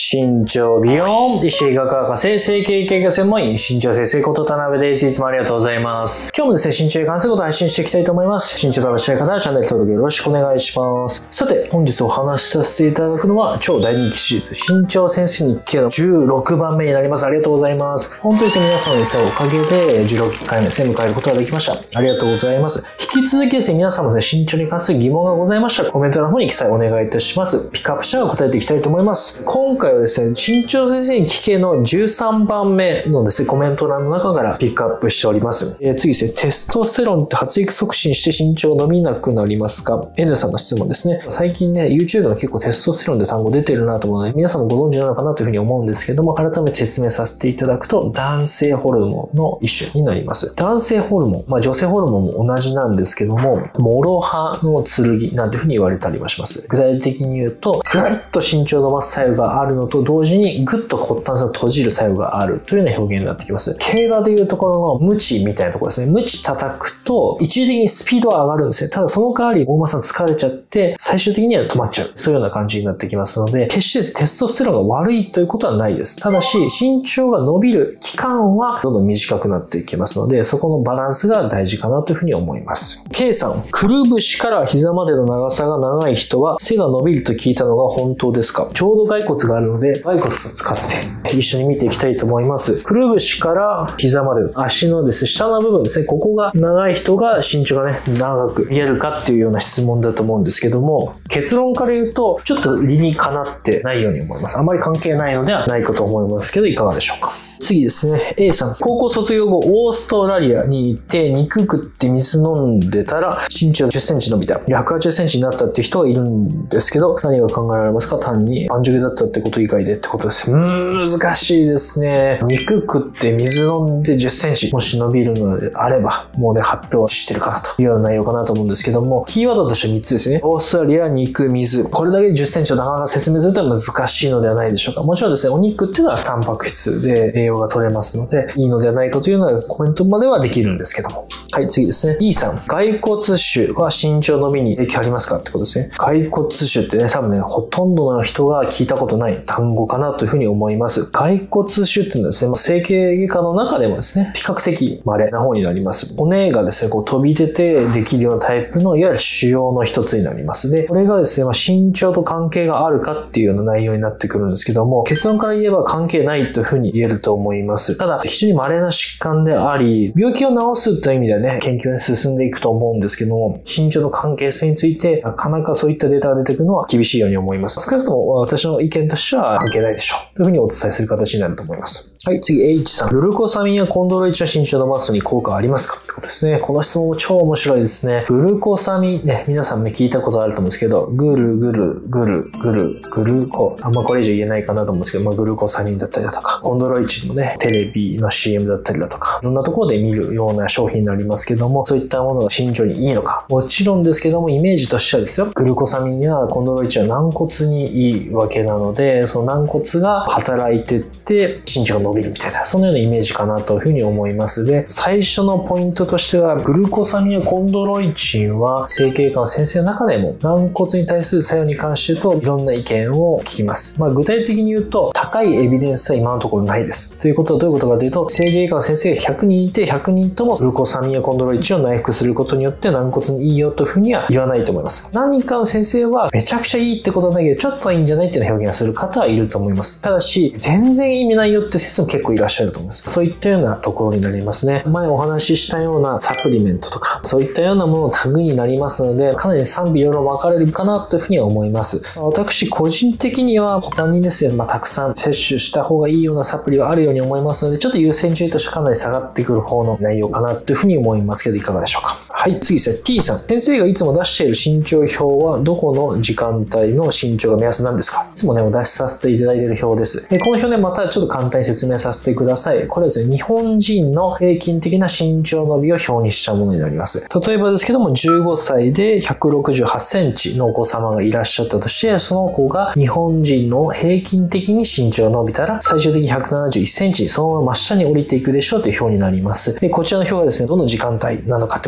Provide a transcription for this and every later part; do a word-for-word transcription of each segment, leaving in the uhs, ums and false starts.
身長美容医師医学博士整形外科専門医身長先生こと田辺です。いつもありがとうございます。今日もですね、身長に関することを配信していきたいと思います。身長と話したい方はチャンネル登録よろしくお願いします。さて、本日お話しさせていただくのは超大人気シリーズ身長先生に聞けのじゅうろくばんめになります。ありがとうございます。本当にですね、皆さんのですね、おかげでじゅうろっかいめですね、迎えることができました。ありがとうございます。引き続きですね、皆さんもですね、身長に関する疑問がございましたらコメントの方に記載お願いいたします。ピックアップしながら答えていきたいと思います。今回はですね、身長先生に聞けのじゅうさんばんめのですね、コメント欄の中からピックアップしております。えー、次ですね、テストステロンって発育促進して身長伸びなくなりますか？ N さんの質問ですね。最近ね、YouTube の結構テストステロンって単語出てるなと思うので、皆さんもご存知なのかなというふうに思うんですけども、改めて説明させていただくと、男性ホルモンの一種になります。男性ホルモン、まあ女性ホルモンも同じなんですけども、諸刃の剣なんていうふうに言われたりもします。具体的に言うと、ぐっと身長を伸ばす作用があるのと同時に、ぐっと骨端線を閉じる作用があるというような表現になってきます。競馬でいうところのムチみたいなところですね。ムチ叩くと、一時的にスピードは上がるんですね。ただその代わり、大馬さん疲れちゃって、最終的には止まっちゃう。そういうような感じになってきますので、決してテストステロンが悪いということはないです。ただし、身長が伸びる期間はどんどん短くなっていきますので、そこのバランスが大事かなというふうに思います。K さん、くるぶしから膝までの長さが長い人は背が伸びると聞いたのが本当ですか？ちょうど骸骨があるので、骸骨を使って一緒に見ていきたいと思います。くるぶしから膝までの足のですね、下の部分ですね、ここが長い人が身長がね、長く見えるかっていうような質問だと思うんですけども、結論から言うと、ちょっと理にかなってないように思います。あまり関係ないのではないかと思いますけど、いかがでしょうか？次ですね、A さん、高校卒業後、オーストラリアに行って、肉食って水飲んでたら、身長じゅっセンチ伸びた。ひゃくはちじゅっセンチになったっていう人がいるんですけど、何が考えられますか？単に、パンジョゲだったってこと以外でってことです。うーん、難しいですね。肉食って水飲んでじゅっセンチ、もし伸びるのであれば、もうね、発表してるかなというような内容かなと思うんですけども、キーワードとしてはみっつですね。オーストラリア、肉、水。これだけでじゅっセンチをなかなか説明すると難しいのではないでしょうか。もちろんですね、お肉っていうのはタンパク質で栄養が取れますので、いいのではないかというようなコメントまではできるんですけども。はい、次ですね。E さん、骸骨腫は身長伸びに影響ありますかってことですね。骸骨腫ってね、多分ね、ほとんどの人が聞いたことない単語かなというふうに思います。骸骨腫っていうのはですね、整形外科の中でもですね、比較的稀な方になります。骨がですね、こう飛び出てできるようなタイプの、いわゆる腫瘍の一つになります。で、これがですね、まあ、身長と関係があるかっていうような内容になってくるんですけども、結論から言えば関係ないというふうに言えると思います。ただ、非常に稀な疾患であり、病気を治すという意味ではね、研究が進んでいくと思うんですけども、身長の関係性について、なかなかそういったデータが出てくるのは厳しいように思います。少なくとも私の意見としては関係ないでしょう。というふうにお伝えする形になると思います。はい、次 H さん。グルコサミンやコンドロイチンは身長を伸ばすのに効果はありますかってことですね。この質問も超面白いですね。グルコサミンね、皆さんね、聞いたことあると思うんですけど、ぐるぐるぐるぐるぐるこ、あんまこれ以上言えないかなと思うんですけど、まあ、グルコサミンだったりだとか、コンドロイチンもね、テレビの シーエム だったりだとか、いろんなところで見るような商品になりますけども、そういったものが身長にいいのか。もちろんですけども、イメージとしてはですよ、グルコサミンやコンドロイチンは軟骨にいいわけなので、その軟骨が働いてって身長が伸びるみたいな、そのようなイメージかなというふうに思いますで、最初のポイントとしては、グルコサミンやコンドロイチンは整形外科の先生の中でも軟骨に対する作用に関して言うといろんな意見を聞きます。まあ具体的に言うと高いエビデンスは今のところないです。ということはどういうことかというと、整形外科の先生がひゃくにんいてひゃくにんともグルコサミンやコンドロイチンを内服することによって軟骨にいいよというふうには言わないと思います。何人かの先生はめちゃくちゃいいってことはないけどちょっとはいいんじゃないっていうような表現をする方はいると思います。ただし全然意味ないよって先生も結構いらっしゃると思います。そういったようなところになりますね。前お話ししたようなサプリメントとか、そういったようなもののタグになりますので、かなり賛否両論分かれるかなというふうには思います。私個人的には他にですね、まあ、たくさん摂取した方がいいようなサプリはあるように思いますので、ちょっと優先順位としてかなり下がってくる方の内容かなというふうに思いますけど、いかがでしょうか。はい、次ですね。T さん。先生がいつも出している身長表はどこの時間帯の身長が目安なんですか？いつもね、お出しさせていただいている表です。で、この表ね、またちょっと簡単に説明させてください。これはですね、日本人の平均的な身長伸びを表にしたものになります。例えばですけども、じゅうごさいでひゃくろくじゅうはちセンチのお子様がいらっしゃったとして、その子が日本人の平均的に身長が伸びたら、最終的にひゃくななじゅういちセンチ、そのまま真下に降りていくでしょうという表になります。で、こちらの表がですね、どの時間帯なのかってことで、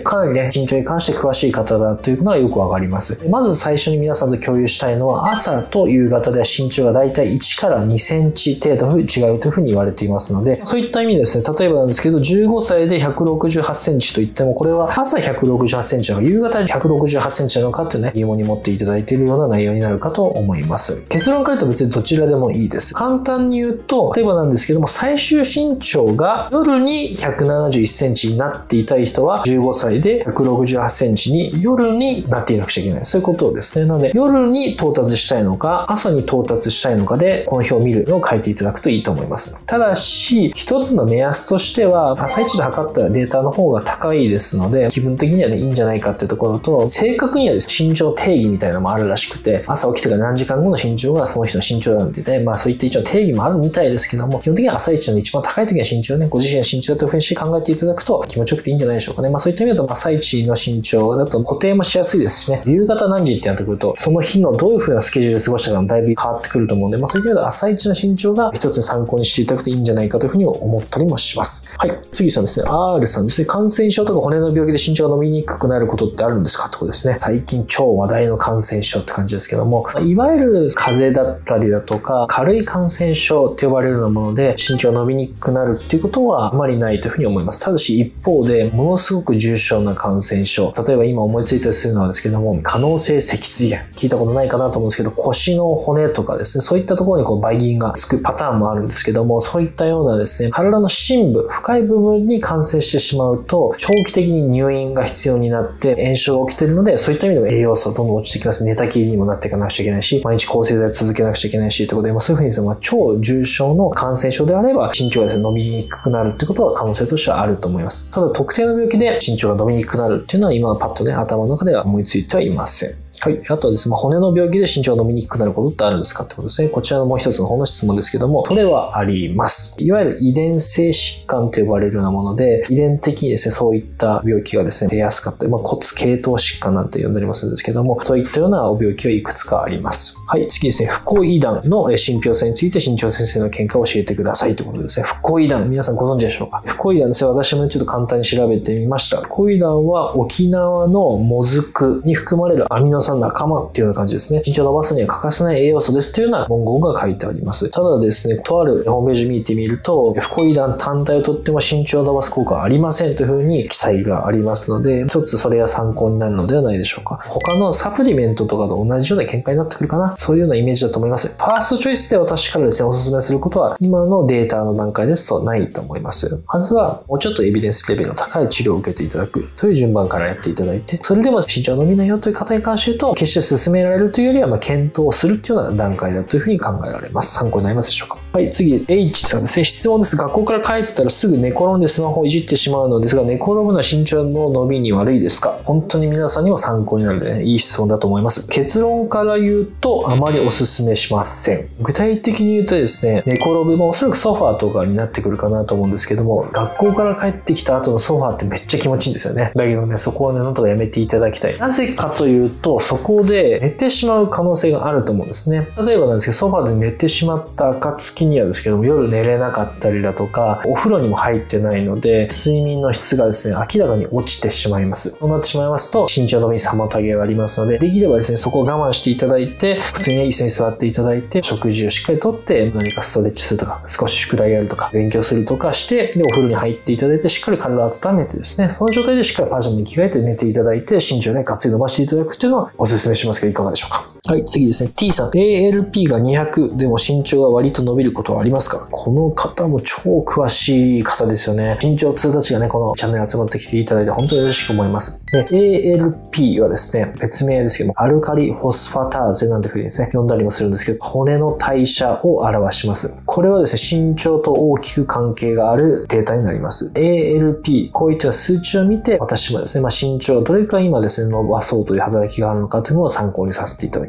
かなりね、身長に関して詳しい方だというのはよくわかります。まず最初に皆さんと共有したいのは、朝と夕方では身長がだいたいいちからにセンチ程度違うというふうに言われていますので、そういった意味ですね、例えばなんですけど、じゅうごさいでひゃくろくじゅうはちセンチといっても、これは朝ひゃくろくじゅうはちセンチなのか、夕方ひゃくろくじゅうはちセンチなのかっていうね、疑問に持っていただいているような内容になるかと思います。結論から言うと別にどちらでもいいです。簡単に言うと、例えばなんですけども、最終身長が夜にひゃくななじゅういちセンチになっていたい人は、じゅうごさいでひゃくろくじゅうはちセンチに夜になっていなくちゃいけない。そういうことですね。なので、夜に到達したいのか、朝に到達したいのかで、この表を見るのを変えていただくといいと思います。ただし、一つの目安としては、朝一で測ったデータの方が高いですので、気分的にはね、いいんじゃないかっていうところと、正確にはですね、身長定義みたいなのもあるらしくて、朝起きてから何時間後の身長がその人の身長なんでね、まあそういった一応定義もあるみたいですけども、基本的には朝一の一番高い時の身長をね、ご自身の身長だというふうにして考えていただくと気持ちよくていいんじゃないでしょうかね。まあそういった意味だと、朝一の身長だと固定もしやすいですしね、夕方何時ってなってくると、その日のどういうふうなスケジュールで過ごしたかもだいぶ変わってくると思うんで、まあそういった意味では朝一の身長が一つ参考にしていただくといいんじゃないかというふうに思ったりもします。はい。次さんですね、R さんですね、感染症とか骨の病気で身長が伸びにくくなることってあるんですかってことですね。最近超話題の感染症って感じですけども、いわゆる風邪だったりだとか、軽い感染症って呼ばれるようなもので身長が伸びにくくなるっていうことはあまりないというふうに思います。ただし一方で、ものすごく重症な感染症、例えば今思いついたりするのはですけども、可能性脊椎炎。聞いたことないかなと思うんですけど、腰の骨とかですね、そういったところにこうばい菌がつくパターンもあるんですけども、そういったようなですね、体の深部、深い部分に感染してしまうと、長期的に入院が必要になって炎症が起きているので、そういった意味でも栄養素どんどん落ちてきます。寝たきりにもなっていかなくちゃいけないし、毎日抗生剤続けなくちゃいけないし、ということで、まあ、そういうふうにですね、まあ、超重症の感染症であれば、身長がですね、伸びにくくなるってことは可能性としてはあると思います。ただ、特定の病気で身長が伸びにくくなるっていうのは、今パッとね、頭の中では思いついてはいません。はい。あとはですね、骨の病気で身長が伸びにくくなることってあるんですかってことですね。こちらのもう一つの方の質問ですけども、それはあります。いわゆる遺伝性疾患と呼ばれるようなもので、遺伝的にですね、そういった病気がですね、出やすかったり、まあ、骨系統疾患なんて呼んだりもするんですけども、そういったような病気はいくつかあります。はい。次ですね、不行為談の信憑性について新庄先生の見解を教えてくださいということですね。不行為談、皆さんご存知でしょうか？不行為談ですね、私もちょっと簡単に調べてみました。不行為談は沖縄のもずくに含まれるアミノ酸仲間っていうような感じですね。身長を伸ばすには欠かせない栄養素ですというような文言が書いてあります。ただですね、とあるホームページ見てみると、不行為談単体をとっても身長を伸ばす効果はありませんというふうに記載がありますので、一つそれが参考になるのではないでしょうか。他のサプリメントとかと同じような見解になってくるかな。そういうようなイメージだと思います。ファーストチョイスで私からですね、おすすめすることは、今のデータの段階ですとないと思います。まずは、もうちょっとエビデンスレベルの高い治療を受けていただくという順番からやっていただいて、それでも身長伸びないよという方に関して言うと、決して進められるというよりは、まあ、検討するというような段階だというふうに考えられます。参考になりますでしょうか。はい、次、H さんですね。質問です。学校から帰ったらすぐ寝転んでスマホをいじってしまうのですが、寝転ぶのは身長の伸びに悪いですか？本当に皆さんにも参考になるので、ね、いい質問だと思います。結論から言うと、あまりお勧めしません。具体的に言うとですね、寝転ぶもおそらくソファーとかになってくるかなと思うんですけども、学校から帰ってきた後のソファーってめっちゃ気持ちいいんですよね。だけどね、そこはね、なんとかやめていただきたい。なぜかというと、そこで寝てしまう可能性があると思うんですね。例えばなんですけど、ソファーで寝てしまった暁にはですけども、夜寝れなかったりだとか、お風呂にも入ってないので、睡眠の質がですね、明らかに落ちてしまいます。そうなってしまいますと、身長伸びに妨げがありますので、できればですね、そこを我慢していただいて、普通に椅子に座っていただいて、食事をしっかりとって、何かストレッチするとか、少し宿題やるとか、勉強するとかして、で、お風呂に入っていただいて、しっかり体を温めてですね、その状態でしっかりパジャマに着替えて寝ていただいて、身長をね、がっつり伸ばしていただくっていうのをお勧めしますけど、いかがでしょうか。はい、次ですね。T さん。エーエルピー がにひゃくでも身長が割と伸びることはありますか？この方も超詳しい方ですよね。身長通たちがね、このチャンネル集まってきていただいて本当に嬉しく思います。で、エーエルピー はですね、別名ですけども、アルカリフォスファターゼなんていう風にですね、呼んだりもするんですけど、骨の代謝を表します。これはですね、身長と大きく関係があるデータになります。エーエルピー、こういった数値を見て、私もですね、まあ、身長をどれくらい今ですね、伸ばそうという働きがあるのかというのを参考にさせていただきます。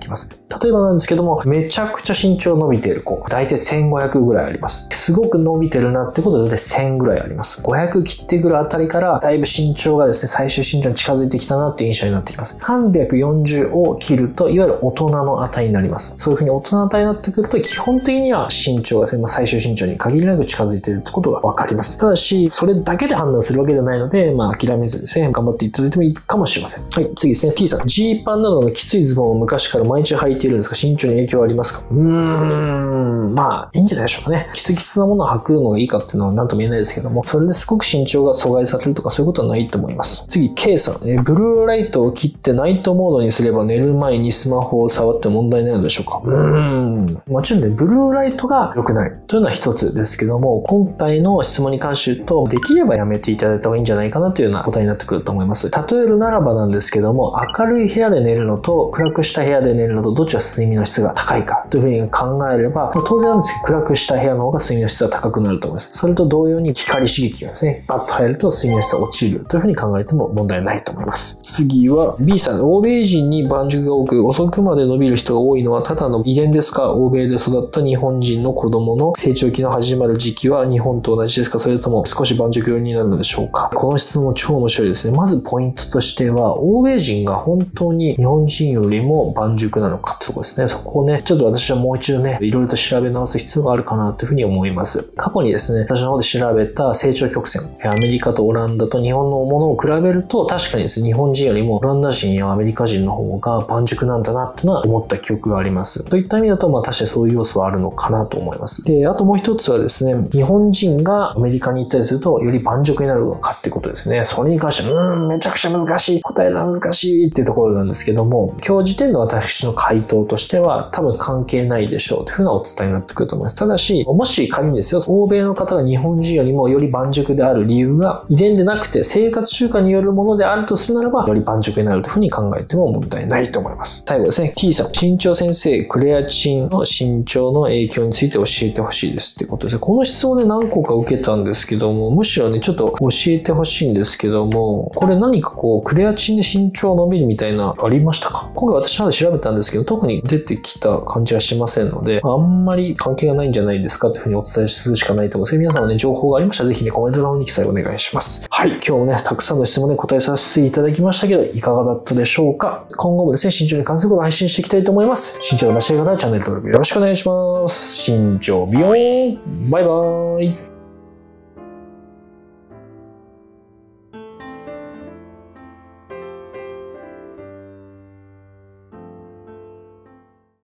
きます。例えばなんですけども、めちゃくちゃ身長伸びている子、だいたいせんごひゃくぐらいあります。すごく伸びてるなってことで、だいたいせんぐらいあります。ごひゃく切ってくるあたりから、だいぶ身長がですね、最終身長に近づいてきたなっていう印象になってきます。さんびゃくよんじゅうを切ると、いわゆる大人の値になります。そういう風に大人の値になってくると、基本的には身長がですね、まあ、最終身長に限りなく近づいているってことがわかります。ただし、それだけで判断するわけではないので、まあ、諦めずですね、頑張っていただいてもいいかもしれません。はい、次ですね。T さん。ジーパンなどのきついズボンを昔から毎日履いているんですが、身長に影響はありますか？うーん、まあ、いいんじゃないでしょうかね。キツキツなものを履くのがいいかっていうのは何とも言えないですけども、それですごく身長が阻害されるとかそういうことはないと思います。次、K さん。えブルーライトを切ってナイトモードにすれば寝る前にスマホを触って問題ないのでしょうか？うーん、もちろんね、ブルーライトが良くないというのは一つですけども、今回の質問に関して言うと、できればやめていただいた方がいいんじゃないかなというような答えになってくると思います。例えるならばなんですけども、明るい部屋で寝るのと暗くした部屋で寝るのとどっちが睡眠の質が高いかというふうに考えれば、当然なんですけど、暗くした部屋の方が睡眠の質が高くなると思います。それと同様に光刺激がですね、バッと入ると睡眠の質が落ちるというふうに考えても問題ないと思います。次は B さん。欧米人に眼軸が多く遅くまで伸びる人が多いのはただの遺伝ですか？欧米で育った日本人の子供の成長期の始まる時期は日本と同じですか？それとも少し眼軸寄りになるのでしょうか？この質問も超面白いですね。まずポイントとしては、欧米人が本当に日本人よりも眼軸なのかってところですね。そこをね、ちょっと私はもう一度ね、いろいろと調べ直す必要があるかなというふうに思います。過去にですね、私の方で調べた成長曲線、アメリカとオランダと日本のものを比べると、確かにですね、日本人よりもオランダ人やアメリカ人の方が眼軸なんだなっていうのは思った記憶があります。といった意味だと、まあ確かにそういう要素はあるのかなと思います。で、あともう一つはですね、日本人がアメリカに行ったりすると、より眼軸になるのかってことですね。それに関しては、うーん、めちゃくちゃ難しい。答えが難しいっていうところなんですけども、今日時点の私の回答としては、多分関係ないでしょうというふうなお伝えになってくると思います。ただし、もし仮にですよ、欧米の方が日本人よりもより眼軸である理由が遺伝でなくて生活習慣によるものであるとするならば、より眼軸になるというふうに考えても問題ないと思います。最後ですね、T さん。身長先生、クレアチンの身長の影響について教えてほしいですっていうことですね。この質問で何個か受けたんですけども、むしろね、ちょっと教えてほしいんですけども、これ何かこう、クレアチンで身長伸びるみたいな、ありましたか？今回私の方で調べたんですけど、特に出てきた感じはしませんので、あんまり関係がないんじゃないですかというふうにお伝えするしかないと思います。皆さんはね、情報がありましたら、ぜひね、コメントの方に記載お願いします。はい、今日もね、たくさんの質問で答えさせていただきましたけど、いかがだったでしょうか？今後もですね、身長に関することを配信していきたいと思います。身長の間違い方はチャンネル登録よろしくお願いします。身長美容、バイバーイ。